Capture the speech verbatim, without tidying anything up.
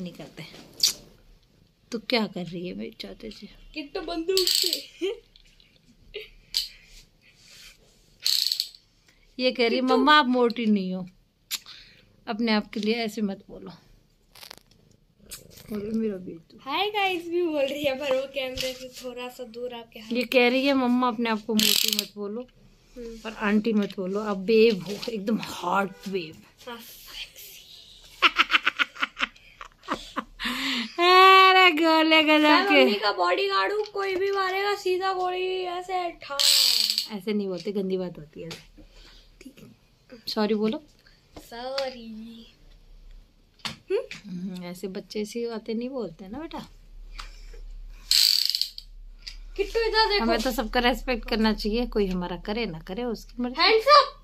नहीं करते। तो क्या कर रही है मेरी चाचा जी? किट्टू बंदूक से ये कह रही मम्मा आप मोटी नहीं हो। अपने आप के लिए ऐसे मत बोलो। मेरा बेटू हाय गाइस भी बोल रही है, पर वो कैमरे से थोड़ा सा दूर आपके हाथ। ये कह रही है मम्मा अपने आप को मोटी मत बोलो और आंटी मत बोलो, आप बेब हो, एकदम हॉट बेब। अरे गोले गजब के। मम्मी का बॉडी गार्ड हूँ, कोई भी मारेगा सीधा गोली ऐसे ठा। ऐसे नहीं बोलते, गंदी बात होती है। ठीक है, सॉरी बोलो। सॉरी। ऐसे बच्चे ऐसी बातें नहीं बोलते ना बेटा। किट्टू इधर देखो। हमें तो सबका रेस्पेक्ट करना चाहिए, कोई हमारा करे ना करे उसकी मर्जी। Hands up.